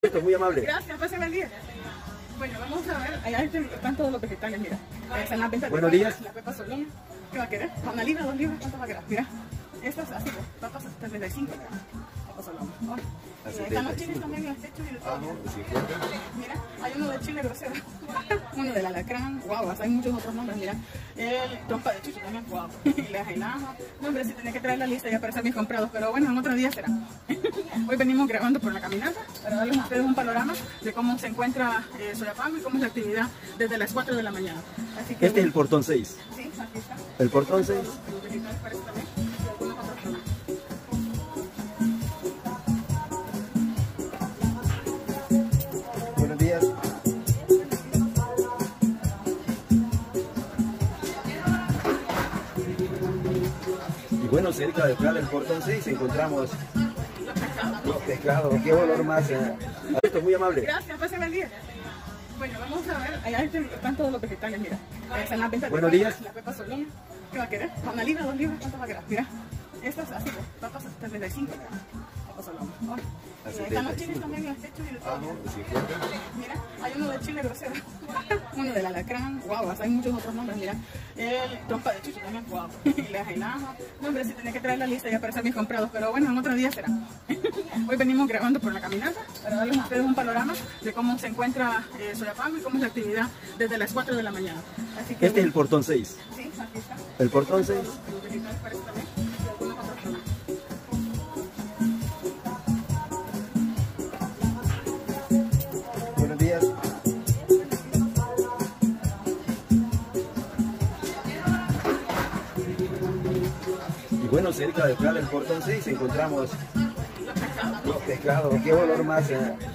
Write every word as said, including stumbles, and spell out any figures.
Esto es muy amable. Gracias, pásame el día. Bueno, vamos a ver, allá están todos los vegetales, mira. Están las ventas de Buenos papas, días. la pepa solón. ¿Qué va a querer? ¿Una libra, dos libras? ¿Cuánto va a querer? Mira, estas así, pues, papas hasta treinta y cinco, mira. Pepa solón. Oh. Y ahí están los chiles también, los techos y los Ah, no, cincuenta. Mira, hay uno de chile grosero, uno del alacrán, wow, hay muchos otros nombres, mira. El trompa de chucho también, wow. Y la jailama. No, hombre, sí tenía que traer la lista ya para ser mis comprados, pero bueno, en otro día será. Hoy venimos grabando por la caminata para darles a ustedes un panorama de cómo se encuentra eh, Soyapango y cómo es la actividad desde las cuatro de la mañana. Así que, Este es el portón seis. Sí, aquí está. El portón seis. Los vegetales parece también, y algunos otros también. Buenos días. Y bueno, cerca de acá del portón seis encontramos los pescados. Qué olor más. eh. Esto es muy amable. Gracias, pásame el día. Bueno, vamos a ver, allá están todos los vegetales, mira. Están las ventas de Buenos papas, días. la pepa solón. ¿Qué va a querer? ¿Una libra, dos libras? ¿Cuánto va a querer? Mira, estas así, pues, papas hasta treinta y cinco, mira. Pepa solón. Oh. Y ahí están los chiles también, los techos y los Ah, no, cincuenta. Mira, hay uno de chile grosero, uno del alacrán, wow, hay muchos otros nombres, mira. El trompa de chucho también, wow. Y la jailama. No, hombre, sí tenía que traer la lista ya para ser mis comprados, pero bueno, en otro día será. Hoy venimos grabando por la caminata para darles a ustedes un panorama de cómo se encuentra eh, Soyapango y cómo es la actividad desde las cuatro de la mañana. Así que, Este es el portón seis. Sí, aquí está. El portón seis. Los vegetales parece también, y algunos otros también. Buenos días. Y bueno, cerca de acá del portón seis encontramos los pescados. Qué olor más. eh.